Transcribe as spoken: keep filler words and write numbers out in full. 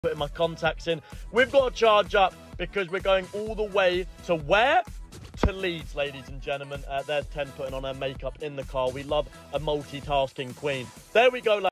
putting my contacts in. We've got to charge up because we're going all the way to where? To Leeds, ladies and gentlemen. Uh, there's ten putting on her makeup in the car. We love a multitasking queen. There we go,